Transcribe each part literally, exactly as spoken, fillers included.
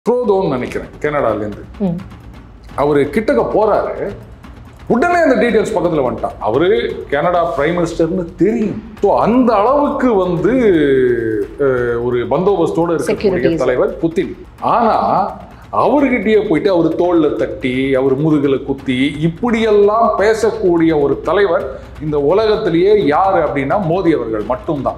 த்ரோதோன்னு நினைக்கிறேன் கனடாலேருந்து. அவர் கிட்டக்க போறாரு, உடனே அந்த டீட்டெயில்ஸ் பக்கத்தில் வந்துட்டான். அவரு கனடா பிரைம் மினிஸ்டர்னு தெரியும். ஸோ அந்த அளவுக்கு வந்து ஒரு பந்தோபஸ்தோடு இருக்கக்கூடிய தலைவர் புதின். ஆனா அவர்கிட்டயே போயிட்டு அவர் தோல்ல தட்டி அவர் முதுகுல குத்தி இப்படியெல்லாம் பேசக்கூடிய ஒரு தலைவர் இந்த உலகத்திலேயே யாரு அப்படின்னா மோடி அவர்கள் மட்டும்தான்.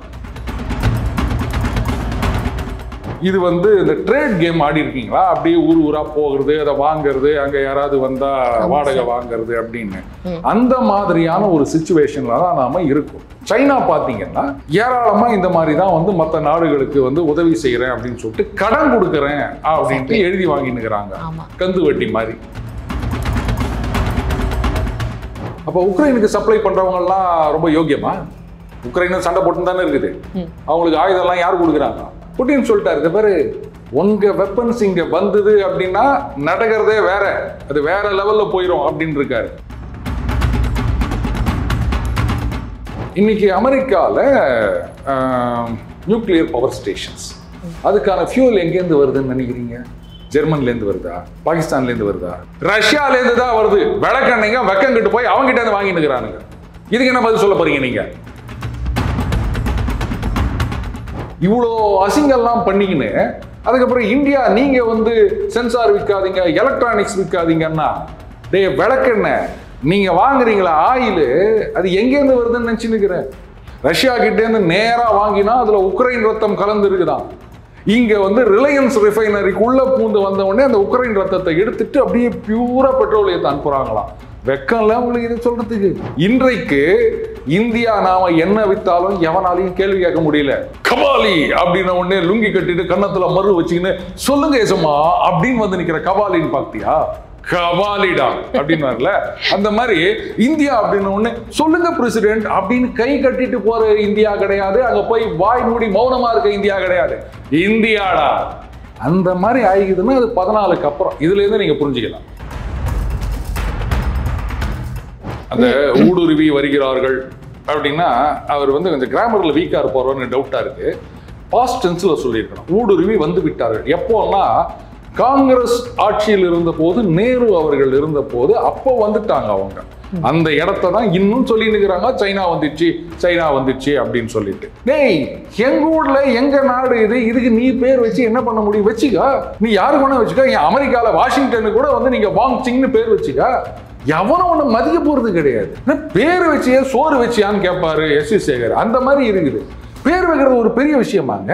இது வந்து இந்த ட்ரேட் கேம் ஆடி இருக்கீங்களா, அப்படியே ஊர் ஊரா போகிறது, அதை வாங்குறது, அங்க யாராவது வந்தா வாடகை வாங்குறது அப்படின்னு அந்த மாதிரியான ஒரு சிச்சுவேஷன்ல தான் நாம இருக்கோம். சைனா பாத்தீங்கன்னா ஏராளமா இந்த மாதிரி தான் வந்து மற்ற நாடுகளுக்கு வந்து உதவி செய்யறேன் அப்படின்னு சொல்லிட்டு கடன் கொடுக்கறேன் அப்படின்ட்டு எழுதி வாங்கினுக்கிறாங்க கந்து வட்டி மாதிரி. அப்ப உக்ரைனுக்கு சப்ளை பண்றவங்க எல்லாம் ரொம்ப யோக்கியமா? உக்ரைனும் சண்டை போட்டு தானே இருக்குது, அவங்களுக்கு ஆயுதம் எல்லாம் யார் கொடுக்குறாங்க? புட்டின் சொல்லிட்டாரு, இந்த பேரு உங்க வெப்பன்ஸ் இங்க வந்தது அப்படின்னா நடக்கிறதே வேற, அது வேற லெவல்ல போயிடும் அப்படின்னு இருக்காரு. இன்னைக்கு அமெரிக்கால நியூக்ளியர் பவர் ஸ்டேஷன்ஸ், அதுக்கான ஃபியூல் எங்கேருந்து வருதுன்னு நினைக்கிறீங்க? ஜெர்மன்ல இருந்து வருதா, பாகிஸ்தான்ல இருந்து வருதா, ரஷ்யால இருந்து தான் வருது. விளக்கண்ணைங்க வெக்கங்கிட்டு போய் அவங்க கிட்ட இருந்து வாங்கிட்டு இருக்கிறானுங்க. இதுக்கு என்ன பதில் சொல்ல போறீங்க நீங்க? இவ்வளோ அசிங்கெல்லாம் பண்ணிக்கின்னு அதுக்கப்புறம் இந்தியா நீங்க வந்து சென்சார் விற்காதீங்க, எலக்ட்ரானிக்ஸ் விற்காதீங்கன்னா, டே விளக்கெண்ண நீங்க வாங்குறீங்களா ஆயில், அது எங்கேருந்து வருதுன்னு நினைச்சுன்னுக்கிறேன். ரஷ்யா கிட்டேருந்து நேரா வாங்கினா அதுல உக்ரைன் ரத்தம் கலந்து இருக்குதான். இங்க வந்து ரிலையன்ஸ் ரிஃபைனரிக்குள்ள பூந்து வந்த உடனே அந்த உக்ரைன் ரத்தத்தை எடுத்துட்டு அப்படியே பியூரா பெட்ரோலியத்தை அனுப்புறாங்களாம். வெக்கம்ல உங்களுக்கு இது சொல்றதுக்கு. இன்றைக்கு இந்தியா நாம என்ன வித்தாலும் எவனாலையும் கேள்வி கேட்க முடியல. கபாலி அப்படின்ன உடனே லுங்கி கட்டிட்டு கன்னத்துல மறு வச்சுக்கின்னு சொல்லுங்க ஏசமா அப்படின்னு வந்து நிக்கிற கபாலின்னு பாத்தியா? கபாலிடா அப்படின்னு வரல. அந்த மாதிரி இந்தியா அப்படின்னு ஒண்ணு சொல்லுங்க பிரசிடென்ட் அப்படின்னு கை கட்டிட்டு போற இந்தியா கிடையாது. அங்க போய் வாய் மூடி மௌனமா இருக்க இந்தியா கிடையாது. இந்தியாடா அந்த மாதிரி ஆகிக்குதுன்னா அது பதினாலுக்கு அப்புறம். இதுல இருந்து நீங்க புரிஞ்சுக்கலாம். அந்த ஊடுருவி வருகிறார்கள் அப்படின்னா அவர் வந்து கொஞ்சம் கிராமர்ல வீக்கா இருப்பாரோன்னு டவுட்டா இருக்கு. பாஸ்ட் டென்ஸ்ல சொல்லியிருக்கணும். ஊடுருவி வந்து விட்டார்கள். எப்போன்னா காங்கிரஸ் ஆட்சியில் இருந்த போது, நேரு அவர்கள் இருந்த போது அப்போ வந்துட்டாங்க அவங்க. அந்த இடத்த தான் இன்னும் சொல்லி நிற்கிறாங்க, சைனா வந்துச்சு சைனா வந்துச்சு அப்படின்னு சொல்லிட்டு. டேய் எங்க ஊர்ல எங்க நாடு இது, இதுக்கு நீ பேர் வச்சு என்ன பண்ண முடியும்? வச்சுக்கா, நீ யாருக்கு வேணா வச்சுக்கா. என் அமெரிக்கால வாஷிங்டனு கூட வந்து நீங்க வாங் சிங்னு பேர் வச்சுக்கா. எவனும் ஒண்ணு மதிக்க போறது கிடையாது. பேர் வச்சியே சோறு வச்சியான்னு கேட்பாரு எஸ் சி சேகர். அந்த மாதிரி இருக்குது. பேர் வைக்கிறது ஒரு பெரிய விஷயமாங்க.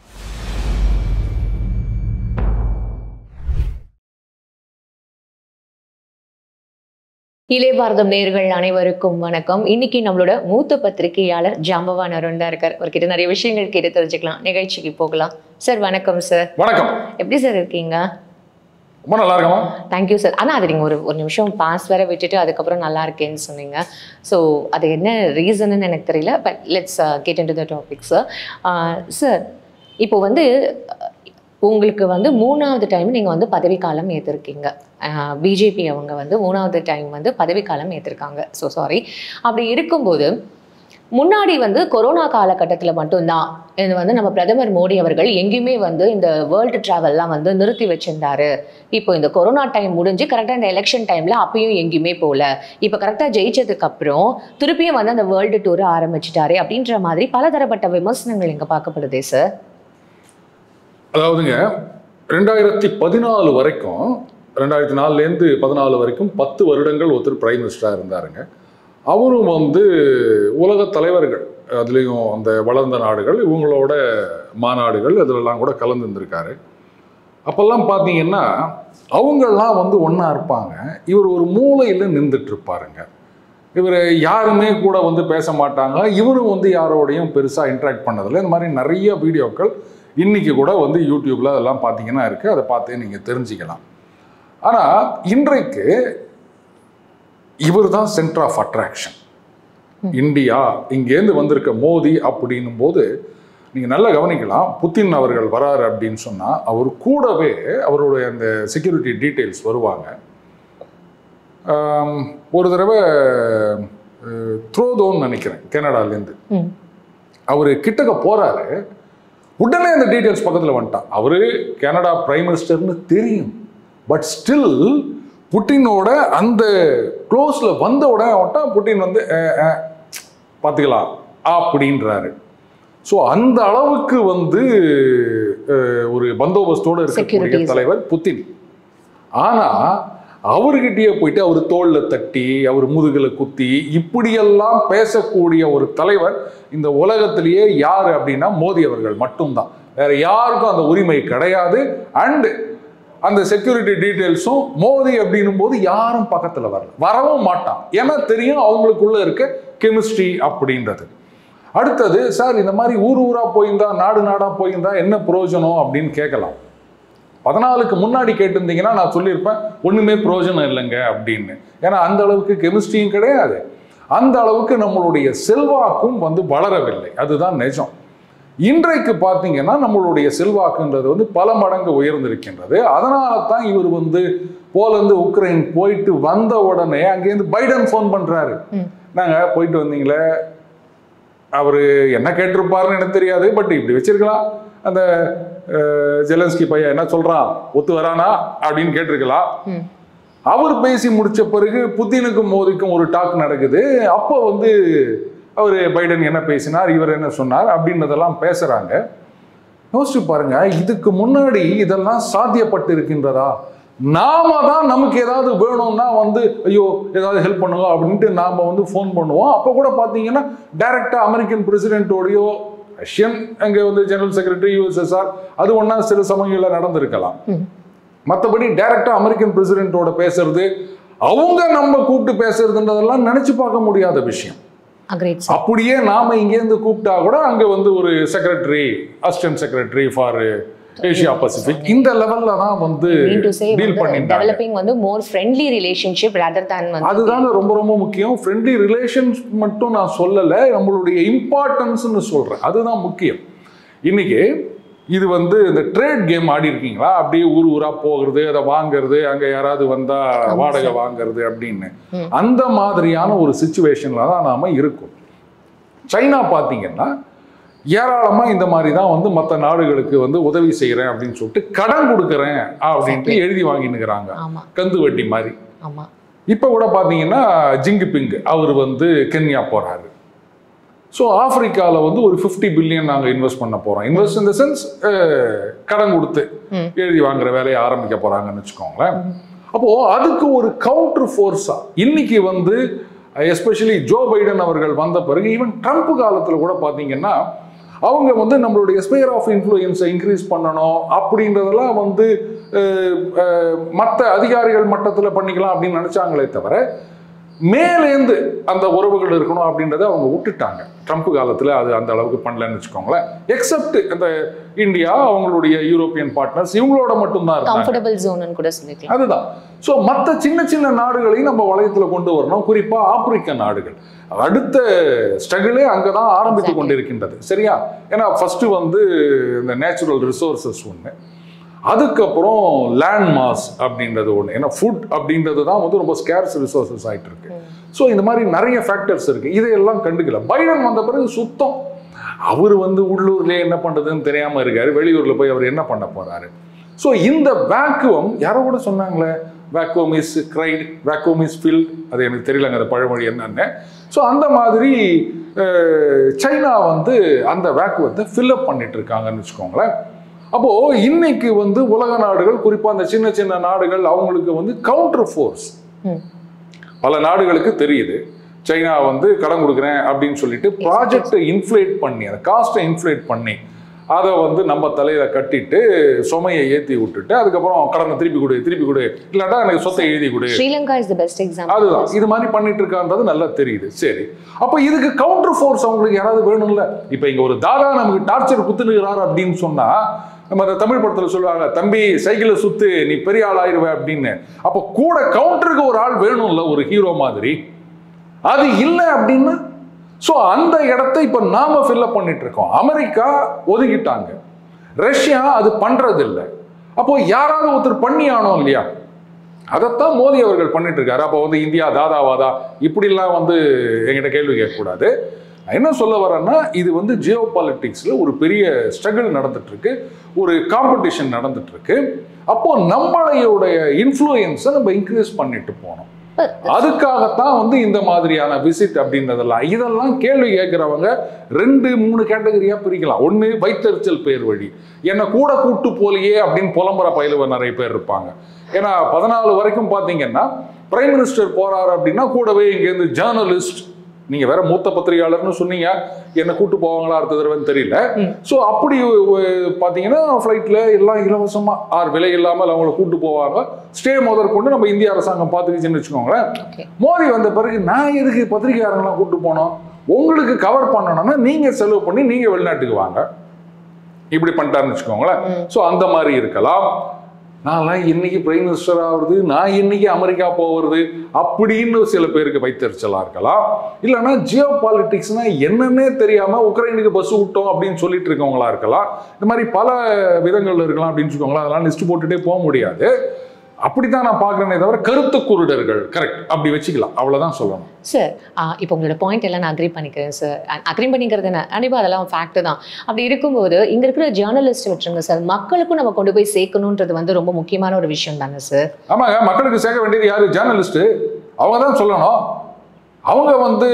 இளைய பாரதம் நேயர்கள் அனைவருக்கும் வணக்கம். இன்னைக்கு நம்மளோட மூத்த பத்திரிகையாளர் ஜாம்பவான் அருண் தான் இருக்கார். அவர்கிட்ட நிறைய விஷயங்கள் கேட்டு தெரிஞ்சுக்கலாம். நிகழ்ச்சிக்கு போகலாம். சார் வணக்கம். சார் வணக்கம். எப்படி சார் இருக்கீங்க? ரொம்ப நல்லா இருக்கமா? Thank you sir. ஆனால் அது நீங்கள் ஒரு ஒரு நிமிஷம் பாஸ் வேற விட்டுட்டு அதுக்கப்புறம் நல்லா இருக்கேன்னு சொன்னீங்க. ஸோ அது என்ன ரீசன்னு எனக்கு தெரியல. But let's get into the topic sir. Sir இப்போ வந்து உங்களுக்கு வந்து மூணாவது டைம் நீங்கள் வந்து பதவிக்காலம் ஏற்றிருக்கீங்க. பிஜேபி அவங்க வந்து மூணாவது டைம் வந்து பதவிக்காலம் ஏற்றிருக்காங்க. So sorry. அப்படி இருக்கும்போது முன்னாடி வந்து கொரோனா காலகட்டத்தில் மட்டும்தான் இது வந்து நம்ம பிரதமர் மோடி அவர்கள் எங்கேயுமே வந்து இந்த வேர்ல்டு ட்ராவல்லாம் வந்து நிறுத்தி வச்சிருந்தாரு. இப்போ இந்த கொரோனா டைம் முடிஞ்சு கரெக்டாக இந்த எலெக்ஷன் டைமில் அப்பயும் எங்கேயுமே போகல. இப்போ கரெக்டாக ஜெயிச்சதுக்கு அப்புறம் திருப்பியும் வந்து அந்த வேர்ல்டு டூரை ஆரம்பிச்சிட்டாரு அப்படின்ற மாதிரி பலதரப்பட்ட விமர்சனங்கள் இங்கே பார்க்கப்படுதே சார். அதாவதுங்க ரெண்டாயிரத்தி பதினாலு வரைக்கும் ரெண்டாயிரத்தி நாலுலேருந்து பதினாலு வரைக்கும் பத்து வருடங்கள் ஒருத்தர் பிரைம் மினிஸ்டராக இருந்தாருங்க. அவரும் வந்து உலக தலைவர்கள், அதுலேயும் அந்த வளர்ந்த நாடுகள் இவங்களோட மாநாடுகள் அதிலெல்லாம் கூட கலந்து இருந்திருக்காரு. அப்போல்லாம் பார்த்தீங்கன்னா அவங்கெல்லாம் வந்து ஒன்றா இருப்பாங்க. இவர் ஒரு மூலையில் நின்றுட்டு இருப்பாருங்க. இவர் யாருமே கூட வந்து பேச மாட்டாங்க. இவரும் வந்து யாரோடையும் பெருசாக இன்ட்ராக்ட் பண்ணதில்லை. இந்த மாதிரி நிறைய வீடியோக்கள் இன்றைக்கி கூட வந்து யூடியூப்பில் அதெல்லாம் பார்த்தீங்கன்னா இருக்குது. அதை பார்த்து நீங்கள் தெரிஞ்சுக்கலாம். ஆனால் இன்றைக்கு இவர் தான் சென்டர் ஆஃப் அட்ராக்ஷன். இந்தியா இங்கேருந்து வந்திருக்க மோடி அப்படின்னும் போது நீங்கள் நல்லா கவனிக்கலாம். புதின் அவர்கள் வராரு அப்படின்னு சொன்னால் அவர் கூடவே அவருடைய அந்த செக்யூரிட்டி டீட்டெயில்ஸ் வருவாங்க. ஒரு தடவை த்ரோதோன்னு நினைக்கிறேன் கனடாலேருந்து அவர் கிட்டக்க போகிறாரு, உடனே அந்த டீட்டெயில்ஸ் பக்கத்தில் வந்துட்டான். அவரு கனடா பிரைம் மினிஸ்டர்னு தெரியும், பட் ஸ்டில் புட்டினோட அந்த க்ளோஸ்ல வந்த உடனே வந்துட்டான். புட்டின் வந்து பார்த்துக்கலாம் அப்படின்றாரு. ஸோ அந்த அளவுக்கு வந்து ஒரு பந்தோபஸ்தோடு இருக்கக்கூடிய தலைவர் புட்டின். ஆனா அவர்கிட்டயே போயிட்டு அவர் தோல்ல தட்டி அவர் முதுகுல குத்தி இப்படியெல்லாம் பேசக்கூடிய ஒரு தலைவர் இந்த உலகத்திலேயே யாரு அப்படின்னா மோடி அவர்கள் மட்டும்தான். வேற யாருக்கும் அந்த உரிமை கிடையாது. அண்ட் அந்த செக்யூரிட்டி டீட்டெயில்ஸும் மோடி அப்படின்னும் போது யாரும் பக்கத்துல வரல, வரவும் மாட்டான். ஏன்னா தெரியும் அவங்களுக்குள்ள இருக்க கெமிஸ்ட்ரி அப்படின்றது. அடுத்தது, சார் இந்த மாதிரி ஊர் ஊரா போயிருந்தா நாடு நாடா போயிருந்தா என்ன பிரயோஜனம் அப்படின்னு கேட்கலாம். பதினாலுக்கு முன்னாடி கேட்டிருந்தீங்கன்னா நான் சொல்லியிருப்பேன் ஒண்ணுமே பிரயோஜனம் இல்லைங்க அப்படின்னு. ஏன்னா அந்த அளவுக்கு கெமிஸ்ட்ரியும் கிடையாது, அந்த அளவுக்கு நம்மளுடைய செல்வாக்கும் வந்து வளரவில்லை. அதுதான் நிஜம். இன்றைக்கு பார்த்தீங்கன்னா நம்மளுடைய செல்வாக்குன்றது வந்து பல மடங்கு உயர்ந்திருக்கின்றது. அதனால தான் இவர் வந்து போலந்து உக்ரைன் போயிட்டு வந்த உடனே அங்கேருந்து பைடன் ஃபோன் பண்றாரு. நாங்க போயிட்டு வந்தீங்களே, அவரு என்ன கேட்டிருப்பாருன்னு எனக்கு தெரியாது, பட் இப்படி வச்சிருக்கலாம், அந்த ஜெலன்ஸ்கி பையன் என்ன சொல்றான் ஒத்து வரானா அப்படின்னு கேட்டிருக்கலாம். அவர் பேசி முடிச்ச பிறகு புத்தினுக்கும் மோடிக்கும் ஒரு டாக் நடக்குது. அப்போ வந்து அவர் பைடன் என்ன பேசினார், இவர் என்ன சொன்னார் அப்படின்றதெல்லாம் பேசுறாங்க. யோசிச்சு பாருங்க, இதுக்கு முன்னாடி இதெல்லாம் சாத்தியப்பட்டு இருக்கின்றதா? நாம தான் நமக்கு ஏதாவது வேணும்னா வந்து ஐயோ ஏதாவது ஹெல்ப் பண்ணுங்க அப்படின்ட்டு நாம வந்து ஃபோன் பண்ணுவோம். அப்போ கூட பார்த்தீங்கன்னா டைரக்டா அமெரிக்கன் பிரசிடென்ட்டோடையோ ரஷ்யன் அங்கே வந்து ஜெனரல் செக்ரட்டரி யூஎஸ்எஸ்ஆர் அது ஒன்றா சில சமயங்களில் நடந்திருக்கலாம். மற்றபடி டைரக்டா அமெரிக்கன் பிரசிடென்ட்டோட பேசுறது, அவங்க நம்ம கூப்பிட்டு பேசுறதுன்றதெல்லாம் நினைச்சு பார்க்க முடியாத விஷயம். அப்படியே நாம இங்கேருந்து கூப்பிட்டா கூட அங்க வந்து ஒரு secretary, assistant secretary for Asia Pacific, இந்த லெவல்ல தான் வந்து டீல் பண்ணிட்டாங்க. டெவலப்பிங் வந்து more friendly relationship rather than வந்து அதுதான் ரொம்ப ரொம்ப முக்கியம். ஃப்ரெண்ட்லி ரிலேஷன்ஸ் மட்டும் நான் சொல்லல, நம்மளுடைய இம்பார்ட்டன்ஸ்னு சொல்றேன், அதுதான் முக்கியம். இன்னைக்கு இது வந்து இந்த ட்ரேட் கேம் ஆடி இருக்கீங்களா? அப்படியே ஊர் ஊரா போகிறது, அதை வாங்குறது, அங்க யாராவது வந்தா வாடகை வாங்குறது அப்படின்னு, அந்த மாதிரியான ஒரு சிச்சுவேஷன்ல தான் நாம இருக்கோம். சைனா பாத்தீங்கன்னா ஏராளமா இந்த மாதிரி தான் வந்து மற்ற நாடுகளுக்கு வந்து உதவி செய்யறேன் அப்படின்னு சொல்லிட்டு கடன் கொடுக்கறேன் அப்படின்ட்டு எழுதி வாங்கினுக்கிறாங்க, கந்து வட்டி மாதிரி. இப்ப கூட பாத்தீங்கன்னா ஜிங்கிபிங் அவர் வந்து கென்யா போறாரு. ஸோ ஆப்பிரிக்காவில் வந்து ஒரு ஃபிஃப்டி பில்லியன் நாங்கள் இன்வெஸ்ட் பண்ண போகிறோம். இன்வெஸ்ட் இன் த சென்ஸ் கடன் கொடுத்து எழுதி வாங்குற வேலையை ஆரம்பிக்க போகிறாங்கன்னு வச்சுக்கோங்களேன். அப்போது அதுக்கு ஒரு கவுண்டர் ஃபோர்ஸாக இன்னைக்கு வந்து எஸ்பெஷலி ஜோ பைடன் அவர்கள் வந்த பிறகு, ஈவன் ட்ரம்ப் காலத்தில் கூட பார்த்தீங்கன்னா அவங்க வந்து நம்மளுடைய ஸ்பேர் ஆஃப் இன்ஃப்ளூயன்ஸை இன்க்ரீஸ் பண்ணணும் அப்படின்றதெல்லாம் வந்து மற்ற அதிகாரிகள் மட்டத்தில் பண்ணிக்கலாம் அப்படின்னு நினச்சாங்களே தவிர மேலேந்து அந்த உறவுகள் இருக்கணும் அப்படின்றத அவங்க விட்டுட்டாங்க. ட்ரம்ப் காலத்தில் அது அந்த அளவுக்கு பண்ணலன்னு வச்சுக்கோங்களேன். எக்ஸப்ட் இந்த இந்தியா, அவங்களுடைய யூரோப்பியன் பார்ட்னர்ஸ், இவங்களோட மட்டும்தான் இருந்தாங்க. அதுதான். ஸோ மற்ற சின்ன சின்ன நாடுகளையும் நம்ம வளையத்தில் கொண்டு வரணும், குறிப்பாக ஆப்பிரிக்க நாடுகள். அடுத்த ஸ்ட்ரகிளே அங்கே தான் ஆரம்பித்து கொண்டிருக்கின்றது. சரியா? ஏன்னா ஃபர்ஸ்ட் வந்து இந்த நேச்சுரல் ரிசோர்சஸ் ஒன்று, அதுக்கப்புறம் லேண்ட் மாஸ் அப்படின்றது ஒன்று. ஏன்னா ஃபுட் அப்படின்றது தான் வந்து ரொம்ப ஸ்கேர்ஸ் ரிசோர்சஸ் ஆகிட்டு இருக்கு. ஸோ இந்த மாதிரி நிறைய ஃபேக்டர்ஸ் இருக்கு, இதையெல்லாம் கண்டுக்கல. பைடன் வந்த பிறகு சுத்தம், அவர் வந்து உள்ளூர்லேயே என்ன பண்ணுறதுன்னு தெரியாமல் இருக்காரு, வெளியூரில் போய் அவர் என்ன பண்ண போறாரு. ஸோ இந்த வேக்குவம், யாரோ கூட சொன்னாங்களே vacuum is created, vacuum is filled, அது எனக்கு தெரியலங்க அந்த பழமொழி என்னன்னு. ஸோ அந்த மாதிரி சைனா வந்து அந்த வேக்குவத்தை ஃபில்அப் பண்ணிட்டு இருக்காங்கன்னு வச்சுக்கோங்களேன். அப்போ இன்னைக்கு வந்து உலக நாடுகள், குறிப்பா அந்த சின்ன சின்ன நாடுகள், அவங்களுக்கு வந்து கவுண்டர் ஃபோர்ஸ். பல நாடுகளுக்கு தெரியுது சைனா வந்து கடன் கொடுக்குறேன் அப்படின்னு சொல்லிட்டு ப்ராஜெக்டை இன்ஃப்ளேட் பண்ணி, அந்த காஸ்ட்டை இன்ஃப்ளேட் பண்ணி அதை வந்து நம்ம தலையில கட்டிட்டு சுமையை ஏற்றி விட்டுட்டு அதுக்கப்புறம் கடனை திருப்பி கொடு திருப்பி கொடு இல்லாட்டா எனக்கு சொத்தை எழுதி கொடு. Sri Lanka is the best example. அதுதான் இது மாதிரி பண்ணிட்டு இருக்கான்றது நல்லா தெரியுது. சரி, அப்போ இதுக்கு கவுண்டர் ஃபோர்ஸ் அவங்களுக்கு யாராவது வேணும்ல. இப்போ இங்க ஒரு தாதா நமக்கு டார்ச்சர் குத்துனுகிறார் அப்படின்னு சொன்னா, நம்ம அந்த தமிழ் படத்தில் சொல்லுவாங்க, தம்பி சைக்கிளை சுத்து நீ பெரிய ஆள் ஆயிடுவ அப்படின்னு. அப்போ கூட கவுண்டருக்கு ஒரு ஆள் வேணும்ல, ஒரு ஹீரோ மாதிரி. அது இல்லை அப்படின்னா ஸோ அந்த இடத்தை இப்போ நாம ஃபில்அப் பண்ணிட்டு இருக்கோம். அமெரிக்கா ஒதுக்கிட்டாங்க, ரஷ்யா அது பண்றது இல்லை. அப்போ யாராவது ஒருத்தர் பண்ணி ஆனோம் இல்லையா? அதைத்தான் மோடி அவர்கள் பண்ணிட்டு இருக்காரு. அப்போ வந்து இந்தியா தாதாவாதா இப்படிலாம் வந்து எங்கிட்ட கேள்வி கேட்கக்கூடாது. என்ன சொல்ல வரேன்னா, இது வந்து ஜியோ பாலிட்டிக்ஸ்ல ஒரு பெரிய ஸ்ட்ரகிள் நடந்துட்டு இருக்கு, ஒரு காம்படிஷன் நடந்துட்டு இருக்கு. அப்போ நம்மளையோடைய இன்ஃப்ளூயன்ஸை நம்ம இன்க்ரீஸ் பண்ணிட்டு போனோம். அதுக்காகத்தான் வந்து இந்த மாதிரியான விசிட் அப்படின்றதெல்லாம். இதெல்லாம் கேள்வி கேட்கிறவங்க ரெண்டு மூணு கேட்டகரியா பிரிக்கலாம். ஒன்று, வைத்தறிச்சல் பேர் வழி, என்னை கூட கூட்டு போலியே அப்படின்னு புலம்புற பயிலுவர் நிறைய பேர் இருப்பாங்க. ஏன்னா பதினாலு வரைக்கும் பார்த்தீங்கன்னா பிரைம் மினிஸ்டர் போறாரு அப்படின்னா கூடவே இங்கேருந்து ஜேர்னலிஸ்ட், நீங்க வேற மூத்த பத்திரிகையாளர்னு சொன்னீங்க, என்ன கூட்டு போவாங்களா அடுத்த தடவைன்னு தெரியல. ஸோ அப்படி பார்த்தீங்கன்னா ஃப்ளைட்ல எல்லாம் இலவசமா ஆறு விலை இல்லாமல் அவங்கள கூட்டு போவாங்க. ஸ்டே முதற்கொண்டு நம்ம இந்திய அரசாங்கம் பார்த்துக்கிச்சுன்னு வச்சுக்கோங்களேன். மோடி வந்த பிறகு நான் எதுக்கு பத்திரிகையாளர்கள்லாம் கூட்டு போனோம், உங்களுக்கு கவர் பண்ணணும்னா நீங்க செலவு பண்ணி நீங்க வெளிநாட்டுக்கு வாங்க, இப்படி பண்ணிட்டாருன்னு வச்சுக்கோங்களேன். ஸோ அந்த மாதிரி இருக்கலாம். நான்லாம் இன்னைக்கு பிரைம் மினிஸ்டர் ஆகுறது, நான் இன்னைக்கு அமெரிக்கா போகிறது அப்படின்னு சில பேருக்கு வைத்தறிச்சலா இருக்கலாம். இல்லைன்னா ஜியோ பாலிட்டிக்ஸ்னா என்னன்னே தெரியாம உக்ரைனுக்கு பஸ் விட்டோம் அப்படின்னு சொல்லிட்டு இருக்கவங்களா இருக்கலாம். இந்த மாதிரி பல விதங்கள் இருக்கலாம் அப்படின்னு சொல்லுவாங்களா. அதெல்லாம் லிஸ்ட் போட்டுட்டே போக முடியாது. அப்படித்தான் நான் பார்க்குறேனே தவிர கருத்து குருடர்கள் கரெக்ட் அப்படி வச்சுக்கலாம், அவ்வளோதான் சொல்லணும். சார் இப்போ உங்களோட பாயிண்ட் எல்லாம் நான் அக்ரி பண்ணிக்கிறேன் சார். அக்ரி பண்ணிக்கிறது என்ன கண்டிப்பாக அதெல்லாம் ஃபேக்ட் தான். அப்படி இருக்கும்போது இங்கே இருக்கிற ஜேர்னலிஸ்ட் விட்டுருங்க சார், மக்களுக்கும் நம்ம கொண்டு போய் சேர்க்கணுன்றது வந்து ரொம்ப முக்கியமான ஒரு விஷயம் தானே சார்? ஆமாங்க, மக்களுக்கு சேர்க்க வேண்டியது யாரு? ஜேர்னலிஸ்ட். அவங்க தான் சொல்லணும். அவங்க வந்து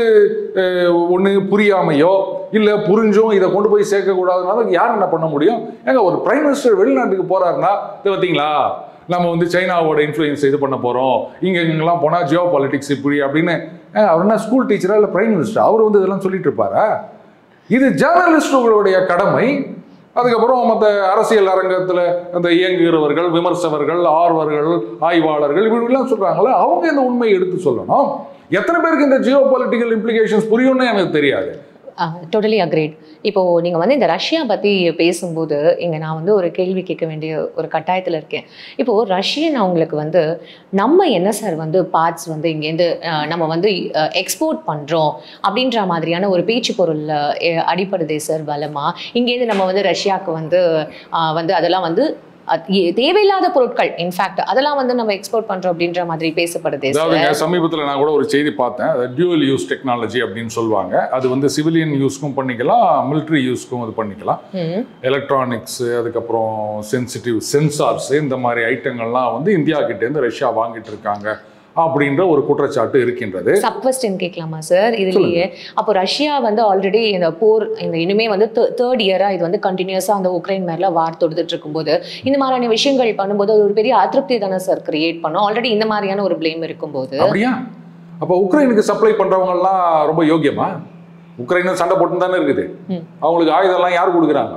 ஒன்று புரியாமையோ இல்லை புரிஞ்சும் இதை கொண்டு போய் சேர்க்கக்கூடாதுனால யார் என்ன பண்ண முடியும்? ஏங்க ஒரு பிரைம் மினிஸ்டர் வெளிநாட்டுக்கு போறாருன்னா இதை பார்த்தீங்களா, நம்ம வந்து சைனாவோட இன்ஃப்ளூயன்ஸ் இது பண்ண போகிறோம், இங்கே இங்கெல்லாம் போனால் ஜியோ பாலிட்டிக்ஸ் இப்படி அப்படின்னு. அவர் என்ன ஸ்கூல் டீச்சரா இல்லை பிரைம் மினிஸ்டர்? அவர் வந்து இதெல்லாம் சொல்லிட்டு இருப்பாரா? இது ஜேர்னலிஸ்டுகளுடைய கடமை. அதுக்கப்புறம் மற்ற அரசியல் அரங்கத்தில் அந்த இயங்குகிறவர்கள், விமர்சகர்கள், ஆர்வர்கள், ஆய்வாளர்கள் இப்படிலாம் சொல்கிறாங்களே, அவங்க இந்த உண்மையை எடுத்து சொல்லணும். எத்தனை பேருக்கு இந்த ஜியோ பொலிட்டிக்கல் இம்ப்ளிகேஷன்ஸ் புரியும்னு எனக்கு தெரியாது. Totally agreed. இப்போது நீங்கள் வந்து இந்த ரஷ்யா பற்றி பேசும்போது இங்கே நான் வந்து ஒரு கேள்வி கேட்க வேண்டிய ஒரு கட்டாயத்தில் இருக்கேன். இப்போது ரஷ்யன் அவங்களுக்கு வந்து நம்ம என்ன சார் வந்து பார்ட்ஸ் வந்து இங்கேருந்து நம்ம வந்து எக்ஸ்போர்ட் பண்ணுறோம் அப்படின்ற மாதிரியான ஒரு பேச்சு பொருள் அடிப்படுதே சார் பலமாக. இங்கேருந்து நம்ம வந்து ரஷ்யாவுக்கு வந்து வந்து அதெல்லாம் வந்து தேவையில்லாத பொருட்கள் இன்ஃபேக்ட் அதெல்லாம் வந்து நம்ம எக்ஸ்போர்ட் பண்றோம் அப்படின்ற மாதிரி பேசப்படுது. சமீபத்தில் நான் கூட ஒரு செய்தி பார்த்தேன், டியூவல் யூஸ் டெக்னாலஜி அப்படின்னு சொல்லுவாங்க. அது வந்து சிவிலியன் யூஸ்க்கும் பண்ணிக்கலாம், மிலிட்ரி யூஸ்க்கும் அது பண்ணிக்கலாம். எலக்ட்ரானிக்ஸ், அதுக்கப்புறம் சென்சிட்டிவ் சென்சார்ஸ், இந்த மாதிரி ஐட்டங்கள்லாம் வந்து இந்தியா கிட்ட இருந்து ரஷ்யா வாங்கிட்டு இருக்காங்க அப்படின்ற ஒரு குற்றச்சாட்டு இருக்கின்றது. சப்வெஸ்டன் கேட்கலாமா சார் இதுலயே? அப்போ ரஷ்யா வந்து ஆல்ரெடி இந்த போர் இந்த இனிமே வந்து தேர்ட் இயரா இது வந்து கண்டினியூஸா அந்த உக்ரைன் மேல வார் தொடுத்துட்டு இருக்கும்போது இந்த மாதிரியான விஷயங்கள் பண்ணும்போது அது ஒரு பெரிய அதிருப்தி தானே சார் கிரியேட் பண்ணும். ஆல்ரெடி இந்த மாதிரியான ஒரு பிளேம் இருக்கும்போது அப்படியா? அப்போ உக்ரைனுக்கு சப்ளை பண்றவங்க எல்லாம் ரொம்ப யோகியமா? உக்ரைன் சண்டை போட்டு தானே இருக்குது, அவங்களுக்கு ஆயுதம் எல்லாம் யார் கொடுக்குறாங்க?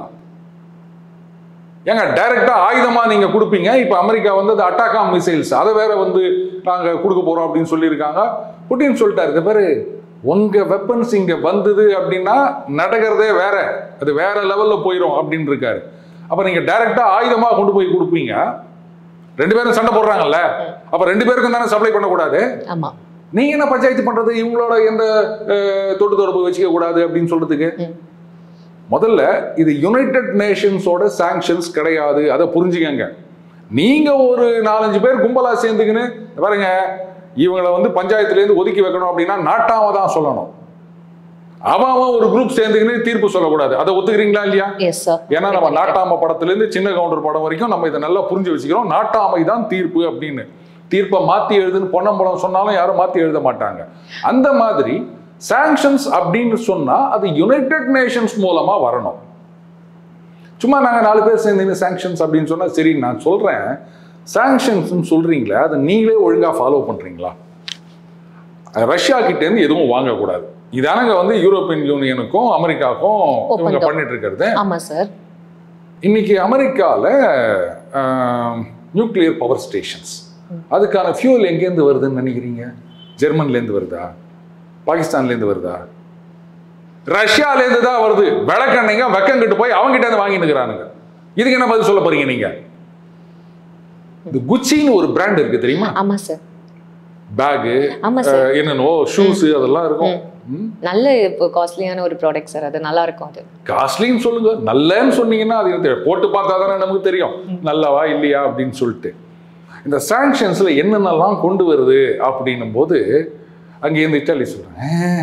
ஏங்க டைரக்டா ஆயுதமா நீங்க கொடுப்பீங்க. இப்ப அமெரிக்கா வந்து அந்த அட்டாகாம் மிசைல்ஸ் அதை வேற வந்து நாங்க கொடுக்க போறோம் அப்படின்னு சொல்லியிருக்காங்க. புட்டின் சொல்லிட்டாரு, இந்த பேரு உங்க வெப்பன்ஸ் இங்க வந்தது அப்படின்னா நடக்கிறதே வேற, அது வேற லெவல்ல போயிடும் அப்படின்னு இருக்காரு. அப்ப நீங்க டைரக்டா ஆயுதமா கொண்டு போய் கொடுப்பீங்க. ரெண்டு பேரும் சண்டை போடுறாங்கல்ல, அப்ப ரெண்டு பேருக்கும் தானே சப்ளை பண்ணக்கூடாது. ஆமா, நீங்க என்ன பஞ்சாயத்து பண்றது, இவங்களோட எந்த தொட்டு தொடர்பு வச்சுக்க கூடாது அப்படின்னு சொல்றதுக்கு? முதல்ல இது யுனைடெட் நேஷன்ஸோட சாங்ஷன்ஸ் கிடையாது, அதை புரிஞ்சுக்கங்க. நீங்க ஒரு நாலஞ்சு பேர் கும்பலா சேர்ந்துக்கின்னு பாருங்க, இவங்களை வந்து பஞ்சாயத்துலேருந்து ஒதுக்கி வைக்கணும் அப்படின்னா நாட்டாம தான் சொல்லணும். அவன் ஒரு குரூப் சேர்ந்துக்கின்னு தீர்ப்பு சொல்லக்கூடாது. அதை ஒத்துக்கிறீங்களா இல்லையா? ஏன்னா நம்ம நாட்டாம படத்துலேருந்து சின்ன கவுண்டர் படம் வரைக்கும் நம்ம இதை நல்லா புரிஞ்சு வச்சுக்கிறோம். நாட்டாமை தான் தீர்ப்பு அப்படின்னு. தீர்ப்பை மாற்றி எழுதுன்னு பொன்னம்பலம் சொன்னாலும் யாரும் மாற்றி எழுத மாட்டாங்க. அந்த மாதிரி சாங்ஷன்ஸ் அப்படின்னு சொன்னா அது யுனைடெட் நேஷன்ஸ் மூலமா வரணும். சும்மா நாங்க நாலு பேர் சேர்ந்து சாங்ஷன்ஸ் அப்படின்னு சொன்னா சரி, நான் சொல்றேன் சாங்ஷன்ஸ் சொல்றீங்களா, அதை நீங்களே ஒழுங்கா ஃபாலோ பண்றீங்களா? ரஷ்யா கிட்ட இருந்து எதுவும் வாங்கக்கூடாது, இதானங்க வந்து யூரோப்பியன் யூனியனுக்கும் அமெரிக்காவுக்கும் இவங்க பண்ணிட்டு இருக்கிறது. ஆமா சார். இன்னைக்கு அமெரிக்கால நியூக்ளியர் பவர் ஸ்டேஷன்ஸ், அதுக்கான ஃபியூல் எங்கேருந்து வருதுன்னு நினைக்கிறீங்க? ஜெர்மன்ல இருந்து வருதா, பாகிஸ்தான்ல இருந்து வருதா, ரஷ்யால இருந்து தான் வருது. விளக்கண்ணைங்க வெக்கங்கிட்டு போய் அவங்க கிட்ட இருந்து வாங்கிட்டு இருக்கிறானுங்க. இதுக்கு என்ன பதில் சொல்ல போறீங்க நீங்க? இந்த குச்சின்னு ஒரு பிராண்ட் இருக்கு தெரியுமா? ஆமா சார். பேக் என்னன்னோ ஷூஸ் அதெல்லாம் இருக்கும். நல்ல காஸ்ட்லியான ஒரு ப்ராடக்ட் சார், அது நல்லா இருக்கும். அது காஸ்ட்லின்னு சொல்லுங்க, நல்லன்னு சொன்னீங்கன்னா அது போட்டு பார்த்தா தானே நமக்கு தெரியும் நல்லவா இல்லையா அப்படின்னு சொல்லிட்டு. இந்த சாங்ஷன்ஸ்ல என்னென்னலாம் கொண்டு வருது அப்படின்னும் போது அங்கேருந்து இட்டாலி சொல்றாங்க,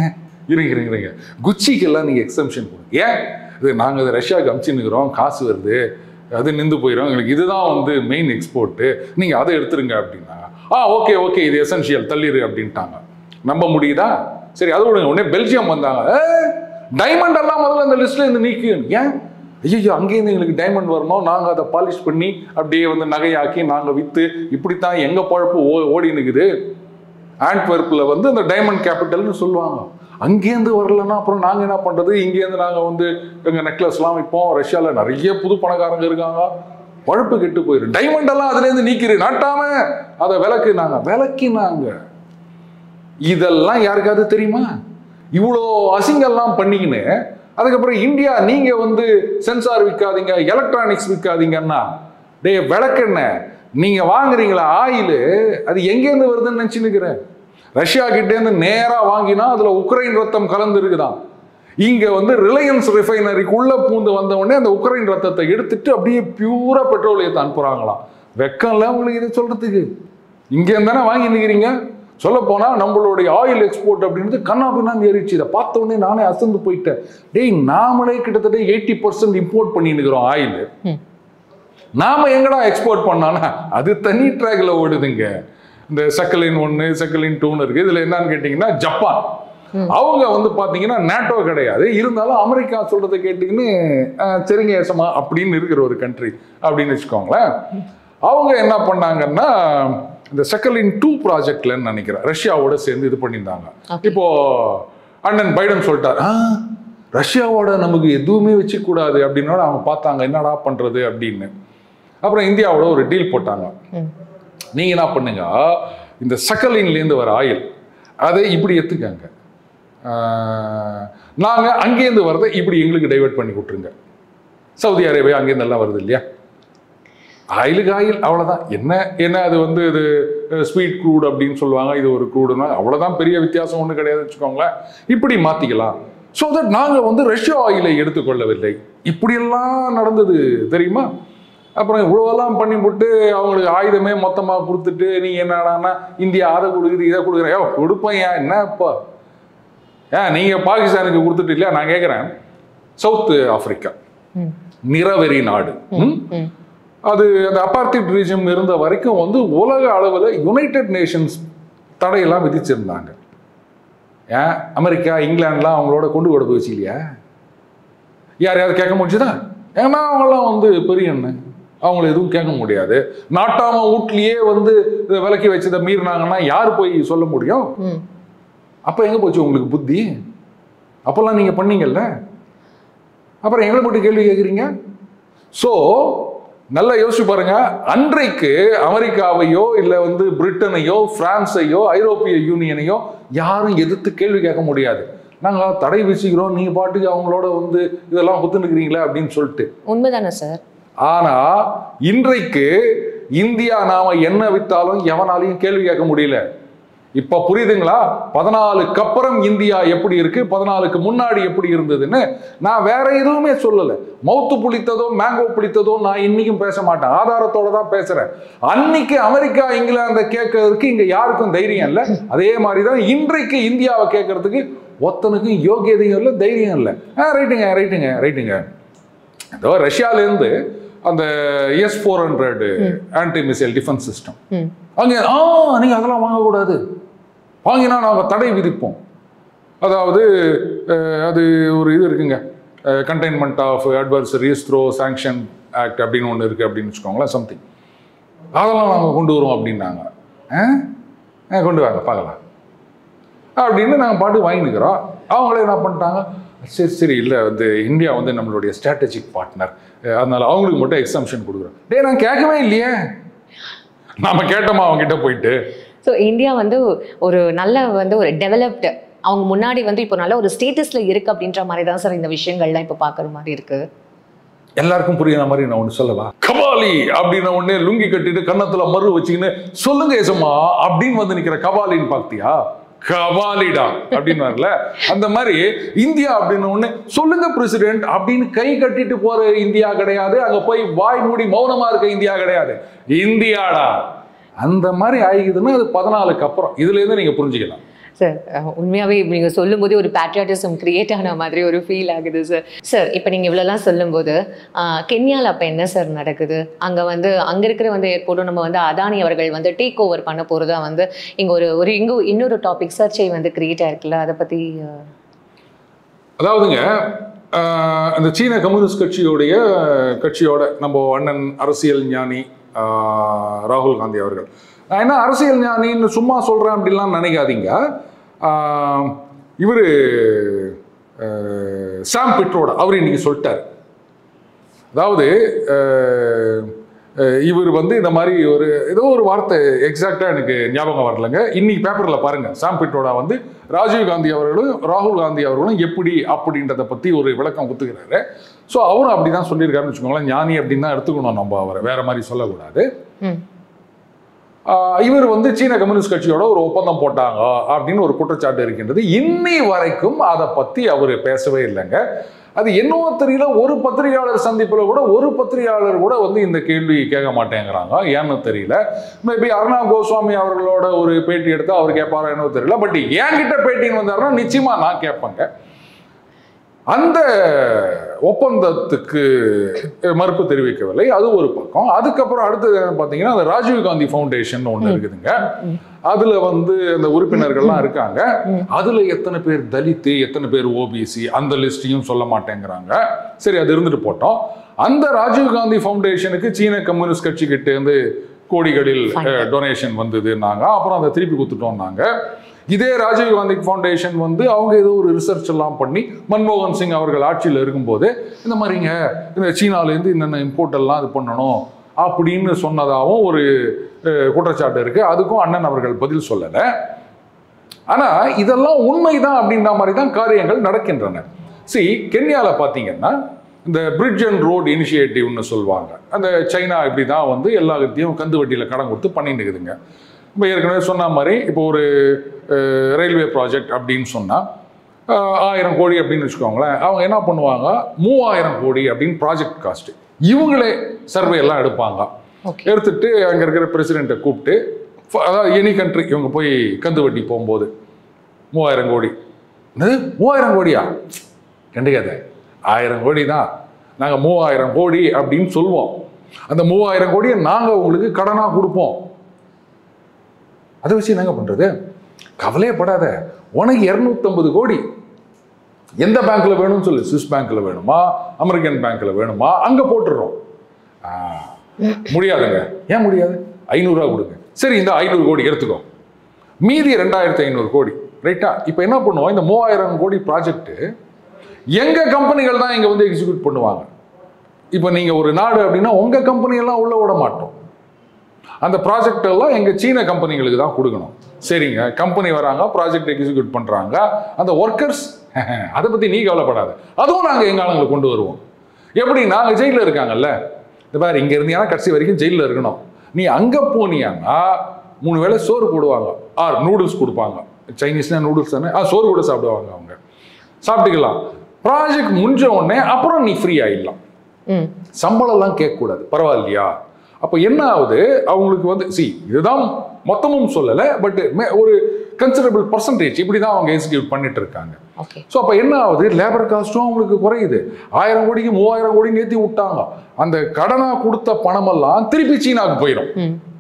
இருங்க இருங்க இருங்க குச்சிக்கெல்லாம் நீங்கள் எக்ஸம்ஷன் கொடுங்க. ஏன் இது நாங்கள் அது ரஷ்யாவுக்கு அனுப்பிச்சுன்னுக்கிறோம், காசு வருது, அது நின்று போயிடும், எங்களுக்கு இதுதான் வந்து மெயின் எக்ஸ்போர்ட்டு, நீங்கள் அதை எடுத்துருங்க அப்படின்னாங்க. ஆ ஓகே ஓகே இது எசென்ஷியல் தள்ளிடு அப்படின்ட்டாங்க. நம்ப முடியுதா? சரி அதை விடுங்க. உடனே பெல்ஜியம் வந்தாங்க, டைமண்ட் எல்லாம் முதல்ல இந்த லிஸ்ட்ல இருந்து நீக்கு. ஏன்? ஐயோ அங்கேருந்து எங்களுக்கு டைமண்ட் வரணும், நாங்கள் அதை பாலிஷ் பண்ணி அப்படியே வந்து நகையாக்கி நாங்கள் விற்று இப்படித்தான் எங்கள் பழப்பு ஓ ஓடி நிற்குது. ஆண்ட்வெர்ப்பில் வந்து அந்த டைமண்ட் கேபிட்டல்னு சொல்லுவாங்க. அங்கேருந்து வரலன்னா அப்புறம் நாங்கள் என்ன பண்ணுறது? இங்கேருந்து நாங்கள் வந்து எங்கள் நெக்லஸ்லாம் விற்போம். ரஷ்யாவில் நிறைய புது பணக்காரங்க இருக்காங்க, பழப்பு கெட்டு போயிடும். டைமண்ட் எல்லாம் அதுலேருந்து நீக்கிரு, நாட்டாம அதை விளக்குனாங்க விளக்கினாங்க. இதெல்லாம் யாருக்காவது தெரியுமா? இவ்வளோ அசிங்கெல்லாம் பண்ணிக்கின்னு அதுக்கப்புறம் இந்தியா நீங்க வந்து சென்சார் விற்காதீங்க, எலக்ட்ரானிக்ஸ் விற்காதீங்கன்னா, டே விளக்கெண்ண நீங்க வாங்குறீங்களா ஆயில், அது எங்கேருந்து வருதுன்னு நினைச்சுன்னுக்கிறேன். ரஷ்யா கிட்டேருந்து நேரா வாங்கினா அதுல உக்ரைன் ரத்தம் கலந்து இருக்குதான். இங்க வந்து ரிலையன்ஸ் ரிஃபைனரிக்குள்ள பூந்து வந்த உடனே அந்த உக்ரைன் ரத்தத்தை எடுத்துட்டு அப்படியே பியூரா பெட்ரோலியத்தை அனுப்புறாங்களாம். வெக்கம்ல உங்களுக்கு இதை சொல்றதுக்கு? இங்க இருந்தானே வாங்கி நிற்கிறீங்க. சொல்ல போனா நம்மளுடைய ஆயில் எக்ஸ்போர்ட் அப்படின்றது கண்ணா பின்னாந்து ஏறிச்சு. இதை பார்த்த உடனே நானே அசந்து போயிட்டேன். டேய் நாமளே கிட்டத்தட்ட எயிட்டி பர்சன்ட் இம்போர்ட் பண்ணிருக்கிறோம் ஆயில். நாம எங்கடா எக்ஸ்போர்ட் பண்ணானா அது தனி ட்ராக்ல ஓடுதுங்க. இந்த சக்கலின் ஒன்னு சக்கலின் டூன்னு இருக்கு. இதுல என்னன்னு கேட்டீங்கன்னா ஜப்பான், அவங்க வந்து பாத்தீங்கன்னா நேட்டோ கிடையாது, இருந்தாலும் அமெரிக்கா சொல்றதை கேட்டீங்கன்னு சரிங்க ஏசமா அப்படின்னு இருக்கிற ஒரு கண்ட்ரி அப்படின்னு வச்சுக்கோங்களேன். அவங்க என்ன பண்ணாங்கன்னா இந்த சக்கலின் டூ ப்ராஜெக்ட்ல நினைக்கிறேன் ரஷ்யாவோட சேர்ந்து இது பண்ணியிருந்தாங்க. இப்போ அண்ணன் பைடன் சொல்லிட்டார், ரஷ்யாவோட நமக்கு எதுவுமே வச்சுக்க கூடாது அப்படின்னா அவங்க பார்த்தாங்க என்னடா பண்றது அப்படின்னு. அப்புறம் இந்தியாவோட ஒரு டீல் போட்டாங்க. நீங்க என்ன பண்ணுங்க, இந்த சக்கலின்லேருந்து வர ஆயில் அதை இப்படி எடுத்துக்காங்க, நாங்க அங்கேருந்து வரதை இப்படி எங்களுக்கு டைவெர்ட் பண்ணி விட்டுருங்க. சவுதி அரேபியா அங்கேருந்து எல்லாம் வருது இல்லையா, ஆயிலுக்கு ஆயில் அவ்வளோதான். என்ன என்ன அது வந்து இது ஸ்வீட் க்ரூட் அப்படின்னு சொல்லுவாங்க, இது ஒரு க்ரூடுனா அவ்வளோதான், பெரிய வித்தியாசம் ஒன்றும் கிடையாது வச்சுக்கோங்களேன். இப்படி மாற்றிக்கலாம். ஸோ தட் நாங்கள் வந்து ரஷ்யா ஆயிலை எடுத்துக்கொள்ளவில்லை. இப்படியெல்லாம் நடந்தது தெரியுமா? அப்புறம் இவ்வளோவெல்லாம் பண்ணி போட்டு அவங்களுக்கு ஆயுதமே மொத்தமாக கொடுத்துட்டு நீங்கள் என்னடான்னா இந்தியா அதை கொடுக்குது இதை கொடுக்குறேன். ஏன் கொடுப்பேன், ஏன் என்ன இப்போ ஏன் நீங்கள் பாகிஸ்தானுக்கு கொடுத்துட்டு இல்லையா? நான் கேட்குறேன், சவுத் ஆப்பிரிக்கா நிறவெறி நாடு, அது அந்த அபார்த்தைட் ரீஜியம் இருந்த வரைக்கும் வந்து உலக அளவில் யுனைடெட் நேஷன்ஸ் தடையெல்லாம் விதிச்சிருந்தாங்க. ஏன் அமெரிக்கா இங்கிலாந்துலாம் அவங்களோட கொண்டு கொடுத்து வச்சு இல்லையா? யாரையாவது கேட்க முடிச்சுதா? ஏன்னா அவங்களாம் வந்து பெரிய எண்ணெய், அவங்கள எதுவும் கேட்க முடியாது. நாட்டாம வீட்லயே வந்து விலக்கி வச்சதை மீறினாங்கன்னா யார் போய் சொல்ல முடியும்? அப்ப எங்க போச்சு உங்களுக்கு புத்தி? அப்பெல்லாம் நீங்க பண்ணீங்கல்ல, அப்புறம் எங்களை மட்டும் கேள்வி கேட்குறீங்க. ஸோ நல்லா யோசிச்சு பாருங்க. அன்றைக்கு அமெரிக்காவையோ இல்லை வந்து பிரிட்டனையோ பிரான்ஸையோ ஐரோப்பிய யூனியனையோ யாரும் எதிர்த்து கேள்வி கேட்க முடியாது. நாங்கள் தடை வீசிக்கிறோம், நீங்க பாட்டுக்கு அவங்களோட வந்து இதெல்லாம் ஒத்துனுக்கிறீங்களா அப்படின்னு சொல்லிட்டு. உண்மைதானே சார்? ஆனா இன்றைக்கு இந்தியா நாம என்ன வித்தாலும் எவனாலையும் கேள்வி கேட்க முடியல. இப்ப புரியுதுங்களா? பதினாலுக்கு அப்புறம் இந்தியா எப்படி இருக்கு, பதினாலுக்கு முன்னாடி எப்படி இருந்ததுன்னு. நான் வேற எதுவுமே சொல்லல. மவுத்து புளித்ததோ மேங்கோ புளித்ததோ நான் இன்னைக்கும் பேச மாட்டேன், ஆதாரத்தோட தான் பேசுறேன். அன்னைக்கு அமெரிக்கா இங்கிலாந்தை கேட்கறதுக்கு இங்க யாருக்கும் தைரியம் இல்லை. அதே மாதிரிதான் இன்றைக்கு இந்தியாவை கேட்கறதுக்கு ஒத்தனுக்கும் யோகியதையும் இல்லை, தைரியம் இல்லை. ரைட்டுங்க ரைட்டுங்க ரைட்டுங்க ஏதோ ரஷ்யாலேருந்து அந்த S four hundred anti missile defence system அங்கே ஆ நீங்க அதெல்லாம் வாங்கக்கூடாது, வாங்கினா நாங்கள் தடை விதிப்போம். அதாவது அது ஒரு இது இருக்குங்க, containment of adversaries through sanction act அப்படின்னு ஒன்று இருக்குது அப்படின்னு வச்சுக்கோங்களேன், சம்திங். அதெல்லாம் நாங்கள் கொண்டு வருவோம் அப்படின்னாங்க. ஆ கொண்டு வாங்க பார்க்கலாம் அப்படின்னு நாங்கள் பாட்டு வாங்கினுக்கிறோம். அவங்களே என்ன பண்ணிட்டாங்க, சரி சரி இல்லை வந்து இந்தியா வந்து நம்மளுடைய ஸ்ட்ராட்டஜிக் பார்ட்னர், அதனால அவங்களுக்கு மட்டும் எக்ஸம்ஷன் கொடுக்குறோம். டே நான் கேட்கவே இல்லையே, நாம கேட்டோமா அவங்க கிட்ட போயிட்டு. ஸோ இந்தியா வந்து ஒரு நல்ல வந்து ஒரு டெவலப்டு, அவங்க முன்னாடி வந்து இப்போ நல்ல ஒரு ஸ்டேட்டஸ்ல இருக்கு அப்படின்ற மாதிரி தான் சார் இந்த விஷயங்கள்லாம் இப்போ பார்க்குற மாதிரி இருக்கு. எல்லாருக்கும் புரியுற மாதிரி நான் ஒன்று சொல்லவா? கபாலி அப்படின்ன உடனே லுங்கி கட்டிட்டு கன்னத்துல மறு வச்சுக்கின்னு சொல்லுங்க ஏசமா அப்படின்னு வந்து நிக்கிற கபாலின்னு பார்த்தியா? கபாலிடா அப்படின்னு வரல. அந்த மாதிரி இந்தியா அப்படின்னு ஒண்ணு சொல்லுங்க பிரசிடென்ட் அப்படின்னு கை கட்டிட்டு போற இந்தியா கிடையாது, அங்க போய் வாய் மூடி மௌனமா இருக்க இந்தியா கிடையாது, இந்தியாடா. அந்த மாதிரி ஆகிக்குதுன்னா அது பதினாலுக்கு அப்புறம். இதுல இருந்து நீங்க புரிஞ்சுக்கலாம். சார் உண்மையாகவே நீங்கள் சொல்லும்போது ஒரு பேட்ரியாட்டிசம் கிரியேட் ஆன மாதிரி ஒரு ஃபீல் ஆகுது சார். சார் இப்போ நீங்கள் இவ்வளோலாம் சொல்லும்போது கென்யாவில் அப்போ என்ன சார் நடக்குது? அங்கே வந்து அங்கே இருக்கிற வந்து ஏர்போர்ட்டும் நம்ம வந்து அதானி அவர்கள் வந்து டேக் ஓவர் பண்ண போகிறதா வந்து இங்கே ஒரு ஒரு இங்கே இன்னொரு டாபிக் சர்ச்சை வந்து கிரியேட் ஆயிருக்குல்ல, அதை பற்றி. அதாவதுங்க அந்த சீன கம்யூனிஸ்ட் கட்சியோடைய கட்சியோட நம்ம அண்ணன் அரசியல் ஞானி ராகுல் காந்தி அவர்கள், நான் என்ன அரசியல் ஞானின்னு சும்மா சொல்கிறேன் அப்படின்லாம் நினைக்காதீங்க. இவர் சாம் பிட்ரோட அவர் இன்னைக்கு சொல்லிட்டார். அதாவது இவர் வந்து இந்த மாதிரி ஒரு ஏதோ ஒரு வார்த்தை எக்ஸாக்டாக எனக்கு ஞாபகம் வரலைங்க. இன்னைக்கு பேப்பரில் பாருங்கள், சாம் பிட்ரோடா வந்து ராஜீவ் காந்தி அவர்களும் ராகுல் காந்தி அவர்களும் எப்படி அப்படின்றத பற்றி ஒரு விளக்கம் கொடுத்துக்கிறாரு. ஸோ அவரும் அப்படி தான் சொல்லியிருக்காருன்னு வச்சுக்கோங்களேன். ஞானி அப்படின்னு தான் எடுத்துக்கணும் நம்ம, அவரை வேற மாதிரி சொல்லக்கூடாது. இவர் வந்து சீன கம்யூனிஸ்ட் கட்சியோட ஒரு ஒப்பந்தம் போட்டாங்க அப்படின்னு ஒரு குற்றச்சாட்டு இருக்கின்றது. இன்னி வரைக்கும் அதை பற்றி அவர் பேசவே இல்லைங்க. அது என்னவோ தெரியல, ஒரு பத்திரிகையாளர் சந்திப்பில் கூட ஒரு பத்திரிகையாளர் கூட வந்து இந்த கேள்வி கேட்க மாட்டேங்கிறாங்க. ஏன்னு தெரியல. மேபி அர்ணாப் கோஸ்வாமி அவர்களோட ஒரு பேட்டி எடுத்தால் அவர் கேட்பாரா என்னவோ தெரியல. பட் என்கிட்ட பேட்டின்னு வந்தாருன்னா நிச்சயமா நான் கேட்பேங்க. அந்த ஒப்பந்தத்துக்கு மறுப்பு தெரிவிக்கவில்லை, அது ஒரு பக்கம். அதுக்கப்புறம் அடுத்தது பார்த்தீங்கன்னா அந்த ராஜீவ் காந்தி ஃபவுண்டேஷன் ஒன்று இருக்குதுங்க. அதுல வந்து அந்த உறுப்பினர்கள்லாம் இருக்காங்க. அதுல எத்தனை பேர் தலித்து, எத்தனை பேர் ஓபிசி, அந்த லிஸ்டையும் சொல்ல மாட்டேங்கிறாங்க. சரி, அது இருந்துட்டு போட்டோம். அந்த ராஜீவ் காந்தி ஃபவுண்டேஷனுக்கு சீன கம்யூனிஸ்ட் கட்சி கிட்ட இருந்து கோடிகளில் டொனேஷன் வந்ததுன்னாங்க. அப்புறம் அதை திருப்பி கொடுத்துட்டோம்னாங்க. இதே ராஜீவ் காந்தி ஃபவுண்டேஷன் வந்து அவங்க ஏதோ ஒரு ரிசர்ச் எல்லாம் பண்ணி மன்மோகன் சிங் அவர்கள் ஆட்சியில் இருக்கும்போது இந்த மாதிரிங்க இந்த சீனாலேருந்து என்னென்ன இம்போர்ட் எல்லாம் இது பண்ணணும் அப்படின்னு சொன்னதாகவும் ஒரு குற்றச்சாட்டு இருக்கு. அதுக்கும் அண்ணன் அவர்கள் பதில் சொல்லலை. ஆனா இதெல்லாம் உண்மைதான் அப்படின்ற மாதிரி தான் காரியங்கள் நடக்கின்றன. சி, கென்யாவில் பார்த்தீங்கன்னா இந்த பிரிட்ஜ் அண்ட் ரோடு இனிஷியேட்டிவ்னு சொல்லுவாங்க. அந்த சைனா இப்படி தான் வந்து எல்லாத்தையும் கந்து வட்டியில் கடன் கொடுத்து பண்ணிட்டு இருக்குதுங்க. இப்போ ஏற்கனவே சொன்ன மாதிரி இப்போ ஒரு ரயில்வே ப்ராஜெக்ட் அப்படின்னு சொன்னால் ஆயிரம் கோடி அப்படின்னு வச்சுக்கோங்களேன். அவங்க என்ன பண்ணுவாங்க, மூவாயிரம் கோடி அப்படின்னு ப்ராஜெக்ட் காஸ்ட்டு இவங்களே சர்வே எல்லாம் எடுப்பாங்க. எடுத்துட்டு அங்கே இருக்கிற பிரசிடெண்ட்டை கூப்பிட்டு, அதாவது எனி கண்ட்ரி இவங்க போய் கந்து வட்டி போகும்போது மூவாயிரம் கோடி என்னது மூவாயிரம் கோடியா கண்டுக்காத, ஆயிரம் கோடி தான், நாங்கள் மூவாயிரம் கோடி அப்படின்னு சொல்லுவோம். அந்த மூவாயிரம் கோடியை நாங்கள் உங்களுக்கு கடனாக கொடுப்போம். அதை வச்சு என்னங்க பண்றது? கவலையப்படாத, உனக்கு இருநூத்தம்பது கோடி எந்த பேங்க்ல வேணும்னு சொல்லு, சுவிஸ் பேங்க்ல வேணுமா, அமெரிக்கன் பேங்க்ல வேணுமா, அங்க போட்டுடுறோம். முடியாதுங்க. ஏன் முடியாது? ஐநூறுரூவா கொடுங்க. சரி, இந்த ஐநூறு கோடி எடுத்துக்கோ, மீதி ரெண்டாயிரத்தி ஐநூறு கோடி ரைட்டா. இப்போ என்ன பண்ணுவோம், இந்த மூவாயிரம் கோடி ப்ராஜெக்ட் எங்க கம்பெனிகள் தான் இங்க வந்து எக்ஸிக்யூட் பண்ணுவாங்க. இப்போ நீங்க ஒரு நாடு அப்படின்னா உங்க கம்பெனி எல்லாம் உள்ள விட மாட்டோம். அந்த ப்ராஜெக்ட் எல்லாம் எங்க சீன கம்பெனிகளுக்கு தான் கொடுக்கணும். சரிங்க, கம்பெனி வராங்க, ப்ராஜெக்ட் எக்ஸிக்யூட் பண்றாங்க, அந்த ஒர்க்கர்ஸ் அதை பத்தி நீ கவலைப்படாத, அதுவும் நாங்க எங்க ஆளுங்களை கொண்டு வருவோம். எப்படி, நாங்க ஜெயிலில் இருக்காங்கல்ல, இந்த பாரு இங்க இருந்தீங்கன்னா கடைசி வரைக்கும் ஜெயிலில் இருக்கணும். நீ அங்க போனியான்னா மூணு வேளை சோறு போடுவாங்க, ஆர் நூடுல்ஸ் கொடுப்பாங்க. சைனீஸ்னா நூடுல்ஸ் தானே, ஆ சோறு கூட சாப்பிடுவாங்க. அவங்க சாப்பிட்டுக்கலாம். ப்ராஜெக்ட் முடிஞ்ச உடனே அப்புறம் நீ ஃப்ரீ ஆயிடலாம். சம்பளம்லாம் கேட்கக்கூடாது, பரவாயில்லையா? அப்போ என்ன ஆகுது, அவங்களுக்கு வந்து சி இதுதான் மொத்தமும் சொல்லலை, பட் ஒரு கன்சிடரபிள் பர்சன்டேஜ் இப்படி தான் அவங்க எக்ஸிக்யூட் பண்ணிட்டு இருக்காங்க. ஸோ அப்போ என்ன ஆகுது, லேபர் காஸ்ட்டும் அவங்களுக்கு குறையுது. ஆயிரம் கோடிக்கு மூவாயிரம் கோடி நேர்த்தி விட்டாங்க. அந்த கடனாக கொடுத்த பணமெல்லாம் திருப்பி சீனாவுக்கு போயிடும்.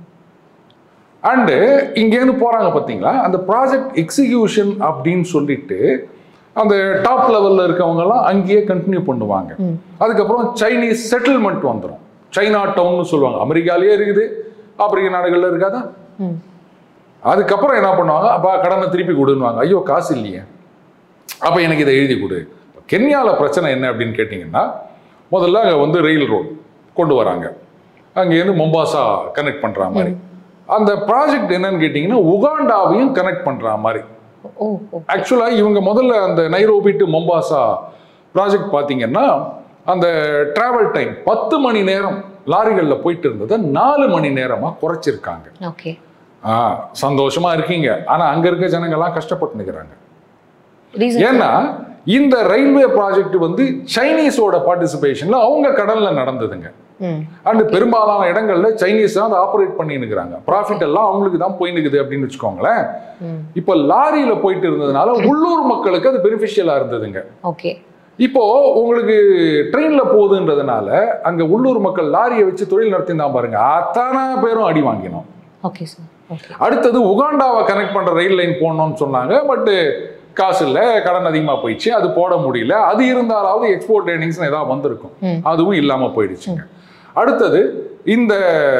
அண்டு இங்கேருந்து போறாங்க பார்த்தீங்களா, அந்த ப்ராஜெக்ட் எக்ஸிக்யூஷன் அப்படின்னு சொல்லிட்டு அந்த டாப் லெவலில் இருக்கவங்கலாம் அங்கேயே கண்டினியூ பண்ணுவாங்க. அதுக்கப்புறம் சைனீஸ் செட்டில்மெண்ட் வந்துடும். சைனா டவுன் சொல்லுவாங்க, அமெரிக்காலேயே இருக்குது, ஆப்பிரிக்க நாடுகளில் இருக்காதா. அதுக்கப்புறம் என்ன பண்ணுவாங்க, அப்போ கடனை திருப்பி கொடுன்னுவாங்க. ஐயோ காசு இல்லையே, அப்போ எனக்கு இதை எழுதி கொடு. கென்யாவில் பிரச்சனை என்ன அப்படின்னு கேட்டிங்கன்னா, முதல்ல அங்கே வந்து ரயில் ரோடு கொண்டு வராங்க, அங்கேருந்து மொம்பாசா கனெக்ட் பண்ணுற மாதிரி. அந்த ப்ராஜெக்ட் என்னன்னு கேட்டிங்கன்னா உகாண்டாவையும் கனெக்ட் பண்ணுற மாதிரி. ஆக்சுவலாக இவங்க முதல்ல அந்த நைரோபி டு மொம்பாசா ப்ராஜெக்ட் பார்த்தீங்கன்னா அந்த டிராவல் டைம் பத்து மணி நேரம் லாரிகளில் போயிட்டு இருந்ததை நாலு மணி நேரமாக குறைச்சிருக்காங்க. ஆ சந்தோஷமா இருக்கீங்க, ஆனால் அங்கே இருக்க ஜனங்கள்லாம் கஷ்டப்பட்டு நிற்கிறாங்க. ஏன்னா இந்த ரயில்வே ப்ராஜெக்ட் வந்து சைனீஸோட பார்ட்டிசிபேஷன்ல அவங்க கடல்ல நடந்ததுங்க. அண்ட் பெரும்பாலான இடங்கள்ல சைனீஸ் தான் அதை ஆப்ரேட் பண்ணிட்டு இருக்கிறாங்க. ப்ராஃபிட் எல்லாம் அவங்களுக்கு தான் போய் நிக்குது அப்படின்னு வச்சுக்கோங்களேன். இப்ப லாரியில போயிட்டு இருந்ததுனால உள்ளூர் மக்களுக்கு அது பெனிஃபிஷியலா இருந்ததுங்க. ஓகே. இப்போ உங்களுக்கு ட்ரெயின்ல போகுதுன்றதுனால அங்க உள்ளூர் மக்கள் லாரியை வச்சு தொழில் நடத்தினா பாருங்க, அத்தனை பேரும் அடி வாங்கினோம். Okay sir. அடுத்தது உகாண்டாவை கனெக்ட் பண்ற ரயில் லைன் போடணும்னு சொன்னாங்க. பட் காசு இல்லை, கடன் அதிகமா போயிடுச்சு, அது போட முடியல. அது இருந்தாலாவது எக்ஸ்போர்ட் ஏர்னிங்ஸ் ஏதாவது வந்திருக்கும், அதுவும் இல்லாம போயிடுச்சுங்க. அடுத்தது இந்த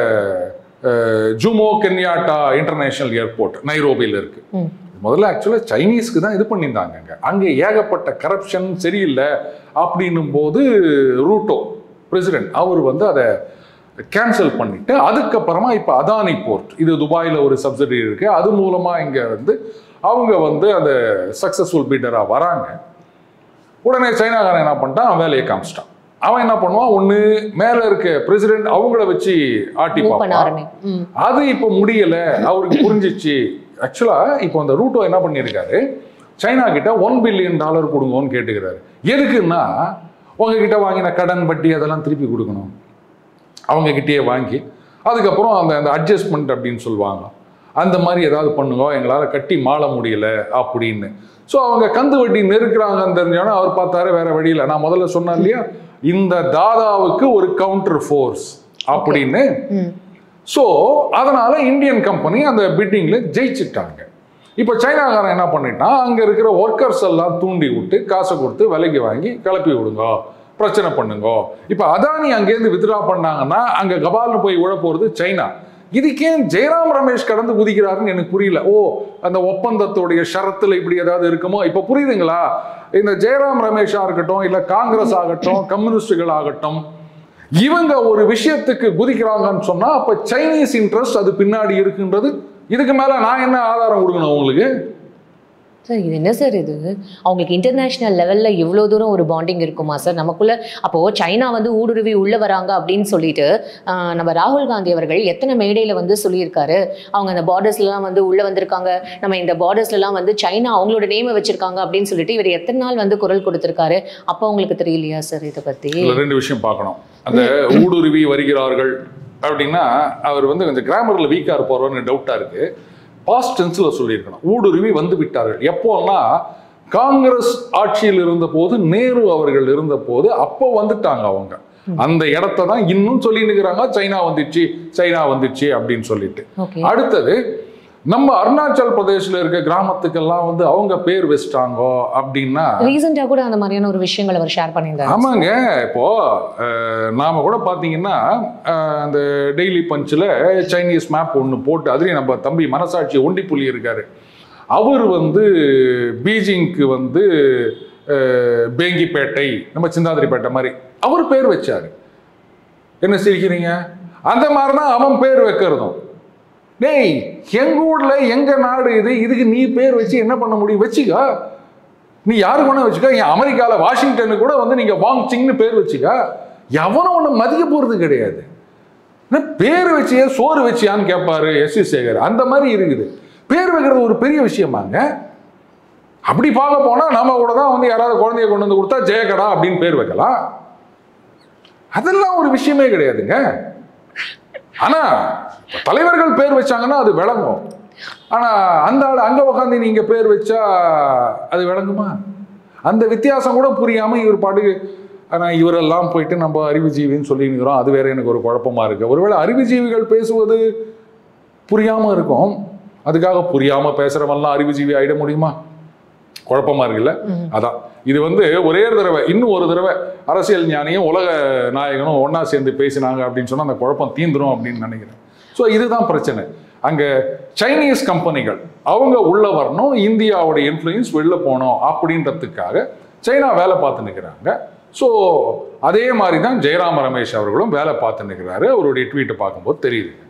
ஜுமோ கென்யாட்டா இன்டர்நேஷனல் ஏர்போர்ட் நைரோபியில் இருக்கு. முதல்ல ஆக்சுவலா சைனீஸ்க்கு தான் இது பண்ணியிருந்தாங்க. அங்கே ஏகப்பட்ட கரப்ஷன் சரியில்லை அப்படின்னும் போது ரூட்டோ பிரசிடென்ட் அவர் வந்து அதை கேன்சல் பண்ணிட்டு அதுக்கப்புறமா இப்போ அதானி போர்ட், இது துபாயில் ஒரு சப்சிடரி இருக்கு, அது மூலமா இங்கே வந்து அவங்க வந்து அந்த சக்சஸ்ஃபுல் பீடராக வராங்க. உடனே சைனாக்காரன் என்ன பண்ணிட்டான், அவன் வேலையை காமிச்சிட்டான். அவன் என்ன பண்ணுவான், ஒன்று மேலே இருக்க பிரசிடென்ட் அவங்கள வச்சு ஆட்டி பார்ப்பான். அது இப்போ முடியல, அவருக்கு புரிஞ்சிச்சு. ஆக்சுவலா இப்போ அந்த ரூட்டோ என்ன பண்ணியிருக்காரு, சைனா கிட்ட ஒன் பில்லியன் டாலர் கொடுங்கன்னு கேட்டுக்கிறாரு. எதுக்குன்னா உங்ககிட்ட வாங்கின கடன் வட்டி அதெல்லாம் திருப்பி கொடுக்கணும். அவங்க கிட்டேயே வாங்கி அதுக்கப்புறம் அந்த அந்த அட்ஜஸ்ட்மெண்ட் அப்படின்னு சொல்லுவாங்க, அந்த மாதிரி ஏதாவது பண்ணுங்க, எங்களால் கட்டி மாள முடியல அப்படின்னு. ஸோ அவங்க கந்து வட்டி நெருக்கிறாங்கன்னு தெரிஞ்சோன்னா அவர் பார்த்தாரு வேற வழியில். நான் முதல்ல சொன்னேன் இல்லையா, இந்த தாதாவுக்கு ஒரு கவுண்டர் ஃபோர்ஸ் அப்படின்னு. ஸோ அதனால இந்தியன் கம்பெனி அந்த பிட்டிங்ல ஜெயிச்சுட்டாங்க. இப்போ சைனாக்காரன் என்ன பண்ணிட்டான், அங்கே இருக்கிற ஒர்க்கர்ஸ் எல்லாம் தூண்டி விட்டு காசை கொடுத்து விலைக்கு வாங்கி கிளப்பி விடுங்க, பிரச்சனை பண்ணுங்க. இப்போ அதானி அங்கேருந்து வித்ரா பண்ணாங்கன்னா அங்கே கபால்னு போய் உழ போகிறது சைனா. இதுக்கே ஜெயராம் ரமேஷ் கடந்து குதிக்கிறாருன்னு எனக்கு புரியல. ஓ, அந்த ஒப்பந்தத்தோடைய ஷரத்துல இப்படி ஏதாவது இருக்குமோ இப்போ புரியுதுங்களா? இந்த ஜெயராம் ரமேஷா இருக்கட்டும், இல்லை காங்கிரஸ் ஆகட்டும், கம்யூனிஸ்டுகள் ஆகட்டும், இவங்க ஒரு விஷயத்துக்கு குதிக்கிறாங்கன்னு சொன்னா அப்ப சைனீஸ் இன்ட்ரெஸ்ட் அது பின்னாடி இருக்குன்றது. இதுக்கு மேல நான் என்ன ஆதாரம் கொடுக்கணும் உங்களுக்கு? சார் இது என்ன சார் இது? அவங்களுக்கு இன்டர்நேஷ்னல் லெவலில் இவ்வளோ தூரம் ஒரு பாண்டிங் இருக்குமா சார் நமக்குள்ள? அப்போது சைனா வந்து ஊடுருவி உள்ளே வராங்க அப்படின்னு சொல்லிட்டு நம்ம ராகுல் காந்தி அவர்கள் எத்தனை மேடையில் வந்து சொல்லியிருக்காரு, அவங்க அந்த பார்டர்ஸ்லாம் வந்து உள்ளே வந்திருக்காங்க, நம்ம இந்த பார்டர்ஸ்லாம் வந்து சைனா அவங்களோட நேமை வச்சிருக்காங்க அப்படின்னு சொல்லிட்டு இவர் எத்தனை நாள் வந்து குரல் கொடுத்துருக்காரு. அப்போ உங்களுக்கு தெரியலையா சார் இதை பற்றி? ரெண்டு விஷயம் பார்க்கணும். அந்த ஊடுருவி வருகிறார்கள் அப்படின்னா அவர் வந்து கொஞ்சம் கிராமரில் வீக்காக இருப்பாரோன்னு டவுட்டாக இருக்குது. பாஸ்ட் டென்ஸில் சொல்லியிருக்கணும், ஊடுருவி வந்து விட்டார்கள். எப்போன்னா காங்கிரஸ் ஆட்சியில் இருந்த போது, நேரு அவர்கள் இருந்த போது அப்போ வந்துட்டாங்க அவங்க. அந்த இடத்த தான் இன்னும் சொல்லிட்டு இருக்கிறாங்க, சைனா வந்துச்சு சைனா வந்துச்சு அப்படின்னு சொல்லிட்டு. அடுத்தது நம்ம அருணாச்சல் பிரதேசில் இருக்க கிராமத்துக்கெல்லாம் வந்து அவங்க பேர் வச்சிட்டாங்க அப்படின்னா ரீசெண்டாக கூட அந்த மாதிரியான ஒரு விஷயங்களை அவர் ஷேர் பண்ணியிருந்தாங்க. ஆமாங்க. இப்போ நாம கூட பார்த்தீங்கன்னா அந்த டெய்லி பஞ்சில் சைனீஸ் மேப் ஒன்று போட்டு அதுலேயும் நம்ம தம்பி மனசாட்சி ஒண்டி புள்ளி இருக்காரு, அவர் வந்து பீஜிங்க்கு வந்து பேங்கிப்பேட்டை நம்ம சிந்தாதிரிப்பேட்டை மாதிரி அவர் பேர் வச்சாரு. என்ன சிரிக்கிறீங்க? அந்த மாதிரி தான் அவன் பேர் வைக்கிறதும். டேய், எங்க ஊர்ல எங்க நாடு இது, இதுக்கு நீ பேர் வச்சு என்ன பண்ண முடியும்? வச்சுக்க, நீ யாரு வேணா வச்சுக்க. என் அமெரிக்கால வாஷிங்டனு கூட வந்து நீங்க வாங் சிங்னு பேர் வச்சுக்க, எவனும் ஒண்ணு மதிக்க போறது கிடையாது. பேர் வச்சியா சோறு வச்சியான்னு கேட்பாரு எஸ் வி சேகர். அந்த மாதிரி இருக்குது. பேர் வைக்கிறது ஒரு பெரிய விஷயமாங்க. அப்படி பார்க்க போனா நம்ம கூட தான் வந்து யாராவது குழந்தைய கொண்டு வந்து கொடுத்தா ஜெயகடா அப்படின்னு பேர் வைக்கலாம். அதெல்லாம் ஒரு விஷயமே கிடையாதுங்க. ஆனா தலைவர்கள் பேர் வச்சாங்கன்னா அது விளங்கும். ஆனா அந்த ஆள் அங்க உட்காந்து நீங்க பேர் வச்சா அது விளங்குமா? அந்த வித்தியாசம் கூட புரியாம இவர் பாட்டுக்கு ஆனா இவரெல்லாம் போயிட்டு நம்ம அறிவுஜீவின்னு சொல்லிக்கிறோம். அது வேற எனக்கு ஒரு குழப்பமா இருக்கு. ஒருவேளை அறிவுஜீவிகள் பேசுவது புரியாம இருக்கும், அதுக்காக புரியாம பேசுறவெல்லாம் அறிவுஜீவி ஆயிட முடியுமா? குழப்பமா இருக்குல்ல. அதான் இது வந்து ஒரே தடவை இன்னும் ஒரு தடவை அரசியல் ஞானியும் உலக நாயகனும் ஒன்னா சேர்ந்து பேசினாங்க அப்படின்னு சொன்னா அந்த குழப்பம் தீந்துரும் அப்படின்னு நினைக்கிறேன். ஸோ இதுதான் பிரச்சனை. அங்க சைனீஸ் கம்பெனிகள் அவங்க உள்ள வரணும், இந்தியாவுடைய இன்ஃப்ளூயன்ஸ் வெளில போனோம் அப்படின்றதுக்காக சைனா வேலை பார்த்து நிற்கிறாங்க. ஸோ அதே மாதிரி தான் ஜெயராம ரமேஷ் அவர்களும் வேலை பார்த்து நிற்கிறாரு. அவருடைய ட்வீட்டை பார்க்கும்போது தெரியுது.